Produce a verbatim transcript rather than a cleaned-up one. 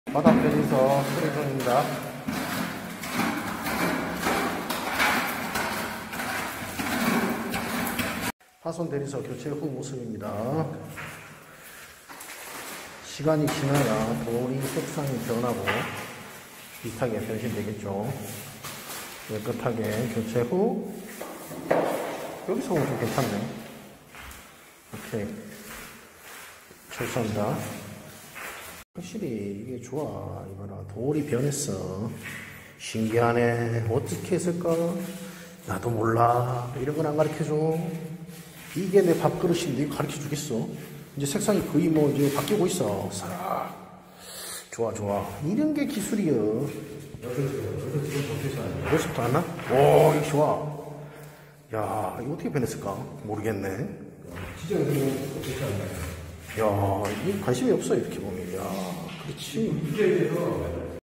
바닥 대리석 수리 중입니다. 파손 대리석 교체 후 모습입니다. 시간이 지나야 돌이 색상이 변하고 비슷하게 변신되겠죠. 깨끗하게 교체 후 여기서 보면 좀 괜찮네. 이렇게 철수합니다. 확실히 이게 좋아. 이거라 돌이 변했어. 신기하네. 어떻게 했을까? 나도 몰라. 이런 건 안 가르쳐줘. 이게 내 밥그릇인데 이거 가르쳐주겠어? 이제 색상이 거의 뭐 이제 바뀌고 있어. 싹. 좋아 좋아. 이런 게 기술이여. 여기서부터 하나? 오 이거 좋아. 야 이거 어떻게 변했을까? 모르겠네. 야 이게 관심이 없어 이렇게 보면. 야 그렇지.